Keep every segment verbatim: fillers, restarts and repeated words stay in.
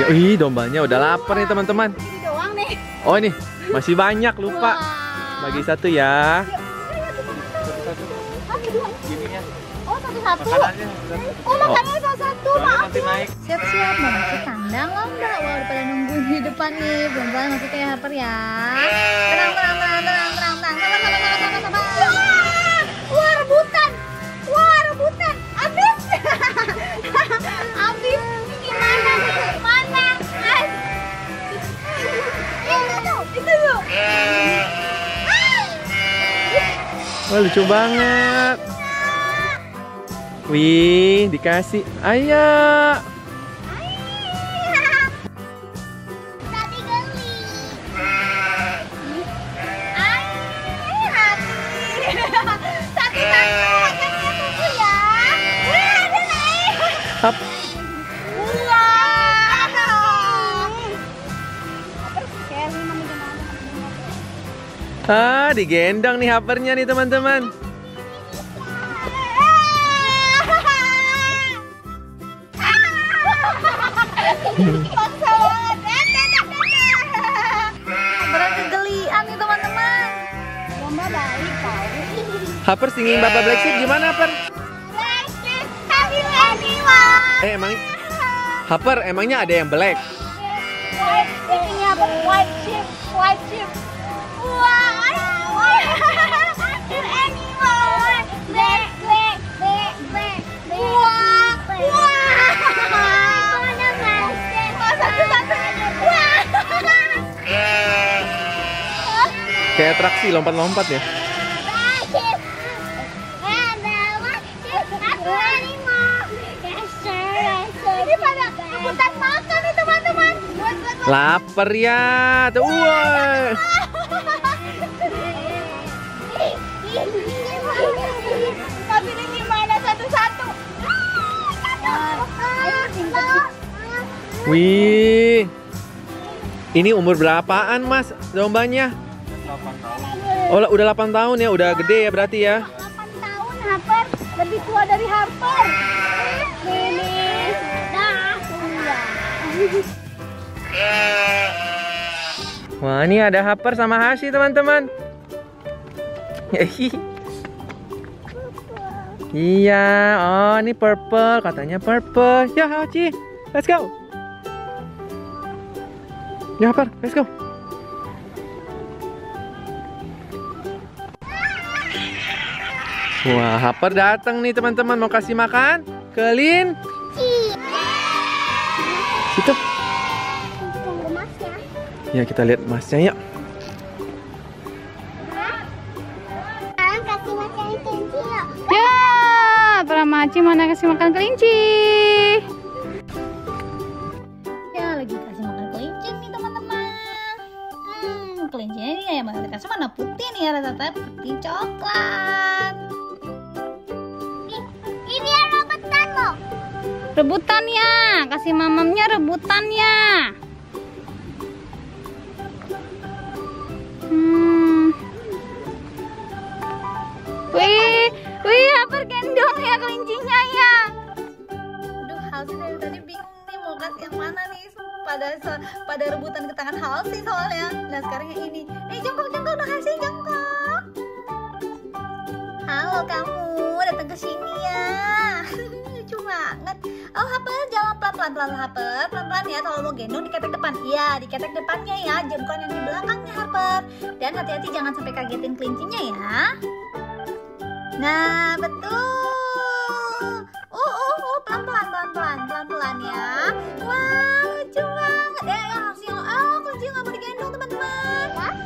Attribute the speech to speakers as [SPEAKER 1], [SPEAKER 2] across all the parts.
[SPEAKER 1] Ih, dombanya udah lapar nih teman-teman.
[SPEAKER 2] Ini doang nih.
[SPEAKER 1] Oh ini masih banyak, lupa. Bagi satu ya.
[SPEAKER 2] Oh satu-satu. Oh makannya satu-satu. Maaf ya. Siap-siap mau masuk kandang loh enggak? Wah udah pada nungguin di depan nih. Pelan-pelan masuk ya Harper ya. Tenang, tenang, tenang, tenang, tenang, tenang. Sabar, sabar, sabar, sabar, sabar. Wah, wah rebutan. Wah rebutan. Abis. Abis. Gimana? Mana? As. Itu tuh, itu tuh.
[SPEAKER 1] Wah lucu banget. Wih, dikasih. Ayo.
[SPEAKER 2] Tadi geli. Satu-satu makannya tunggu ya. Wih, ada naik.
[SPEAKER 1] Hap. Ah, digendong nih Harpernya nih teman-teman.
[SPEAKER 2] Paksa banget. Berat kegelian nih teman-teman. Mama baik kau.
[SPEAKER 1] Harper singing Baba Black Sheep gimana, Harper?
[SPEAKER 2] Black sheep, have you anyone?
[SPEAKER 1] Eh, emang Harper emangnya ada yang black?
[SPEAKER 2] White, ini apa? White sheep, white sheep. Wah, have you anyone? Black, black, black, black, black. Wah, wah. Wah, satu-satu. Wah.
[SPEAKER 1] Kayak atraksi lompat-lompat ya.
[SPEAKER 2] Ini pada rebutan makan nih teman-teman.
[SPEAKER 1] Lapar ya. Tuh, wah.
[SPEAKER 2] Tapi ini gimana satu-satu?
[SPEAKER 1] Wih. Ini umur berapaan, Mas, dombanya? Oh, udah delapan tahun ya, udah gede ya berarti ya.
[SPEAKER 2] delapan tahun Harper, lebih tua dari Harper. Ini dah
[SPEAKER 1] Wah, ini ada Harper sama Hashi, teman-teman. Iya, oh ini purple, katanya purple. Ya, Hashi, let's go. Ya, Harper, let's go. Wah, Harper datang nih teman-teman, mau kasih makan kelinci. Situ.
[SPEAKER 2] tunggu mas ya.
[SPEAKER 1] Ya, kita lihat masnya yuk.
[SPEAKER 2] Sekarang kasih makan kelinci yuk.
[SPEAKER 3] Ya, para maci mana kasih makan kelinci?
[SPEAKER 2] Ya, lagi kasih makan kelinci nih teman-teman. Hmm, kelincinya ini ya mayoritasnya warna putih nih ya, rata-rata putih coklat. Nih, ini ya rebutan loh.
[SPEAKER 3] Rebutan ya, kasih mamamnya rebutan ya. Hmm. Wih, wih, Harper gendong ya kelincinya ya.
[SPEAKER 2] Aduh, Halsey dari tadi bingung nih mau kasih yang mana nih. Pada pada rebutan ke tangan Halsey soalnya. Nah sekarang yang ini. Eh jongkok jongkok udah Halsey jongkok. Halo kamu datang ke sini ya. Lucu banget. Oh Harper jalan pelan-pelan pelan Harper pelan-pelan ya. Kalau mau gendong diketek depan. Iya diketek depannya ya. Bukan yang di belakangnya Harper. Dan hati-hati jangan sampai kagetin kelincinya ya. Nah betul. Uh uh uh pelan-pelan pelan-pelan pelan-pelan ya. Wah lucu banget. Eh ya Halsey oh kelinci nggak mau digendong teman-teman.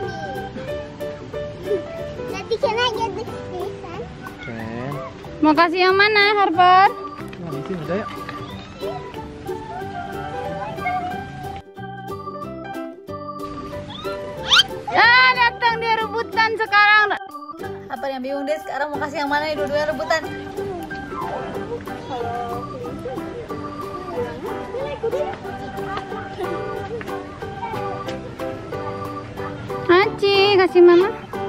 [SPEAKER 2] Nanti can I get this one?
[SPEAKER 1] Ken.
[SPEAKER 3] Mau kasih yang mana, Harper?
[SPEAKER 1] Nah, di sini ada ya.
[SPEAKER 3] Ah, datang dia rebutan sekarang.
[SPEAKER 2] Apa yang bingung deh sekarang mau kasih yang mana nih dua-duanya rebutan.
[SPEAKER 3] Haji, kasih mama.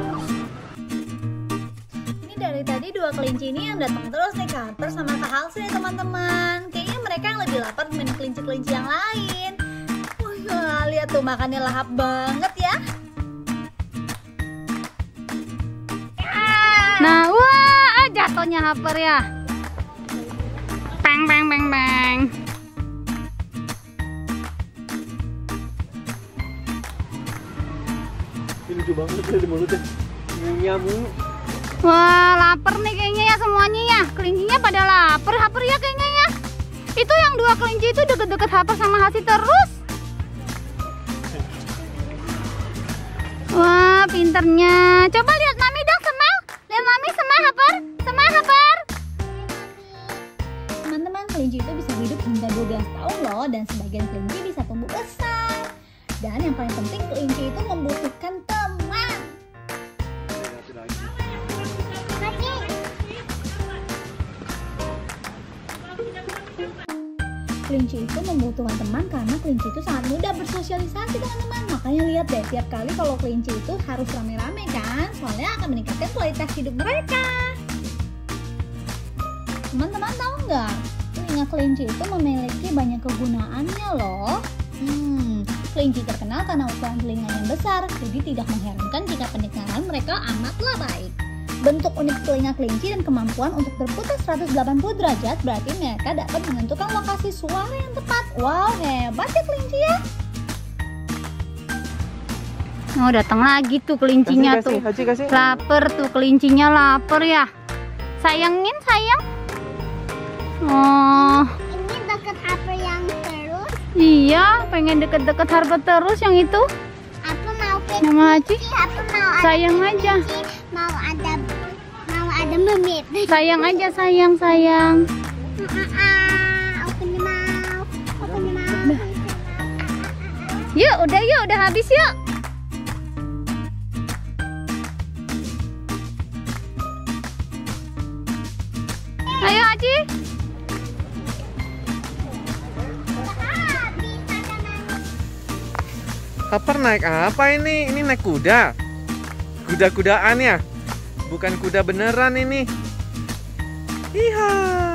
[SPEAKER 2] Ini dari tadi dua kelinci ini yang datang terus nih ke Harper sama Kak Halsey nih teman-teman. Kayaknya mereka yang lebih lapar dibanding kelinci-kelinci yang lain. Nah, lihat tuh makannya lahap banget ya.
[SPEAKER 3] Nah, wah, jatuhnya Harper ya. Bang, bang, bang, bang.
[SPEAKER 1] Ini lucu banget ya di mulutnya. Nyamuk.
[SPEAKER 3] Wah, lapar nih kayaknya ya semuanya ya. Kelincinya pada lapar, Harper ya kayaknya ya. Itu yang dua kelinci itu deket-deket Harper sama Hasi terus. Wah, pinternya. Coba lihat Mami dong, Semel. Lihat Mami, Semel, Harper. Semel, Harper.
[SPEAKER 2] Teman-teman, kelinci itu bisa hidup hingga dua belas tahun loh, dan sebagian kelinci bisa tumbuh besar. Dan yang paling penting, kelinci itu membutuhkan teman. Kelinci itu membutuhkan teman karena kelinci itu sangat mudah bersosialisasi, teman-teman. Makanya lihat deh, tiap kali kalau kelinci itu harus rame-rame kan, soalnya akan meningkatkan kualitas hidup mereka. Teman-teman tahu nggak, telinga kelinci itu memiliki banyak kegunaannya loh. Hmm, kelinci terkenal karena ukuran telinganya yang besar, jadi tidak mengherankan jika pendengaran mereka amatlah baik. Bentuk unik telinga kelinci dan kemampuan untuk berputar seratus delapan puluh derajat berarti mereka dapat menentukan lokasi suara yang tepat. Wow, hebat ya kelinci ya.
[SPEAKER 3] Oh, datang lagi tuh kelincinya
[SPEAKER 1] Kasih,
[SPEAKER 3] tuh.
[SPEAKER 1] kasih, kasih, kasih.
[SPEAKER 3] Lapar tuh kelincinya, lapar ya. Sayangin, sayang. Oh,
[SPEAKER 2] Ini dekat Harper yang terus.
[SPEAKER 3] iya, pengen deket-deket Harper terus yang itu.
[SPEAKER 2] Aku mau ke
[SPEAKER 3] Nama Haji,
[SPEAKER 2] Aku mau
[SPEAKER 3] sayang aja.
[SPEAKER 2] mau ada mau ada memit.
[SPEAKER 3] Sayang aja, sayang, sayang.
[SPEAKER 2] Aku nih mau. Aku nih mau.
[SPEAKER 3] Yuk, udah yuk, udah habis yuk. Ayo Haji.
[SPEAKER 1] Harper naik apa ini? Ini naik kuda. Kuda-kudaan ya? Bukan kuda beneran ini. Iya.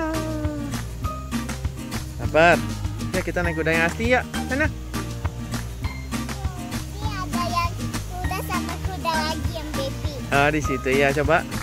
[SPEAKER 1] Harper, ya kita naik kuda yang asli ya. Sana.
[SPEAKER 2] Ini ada yang kuda sama kuda lagi yang baby.
[SPEAKER 1] Ah, di situ ya, coba.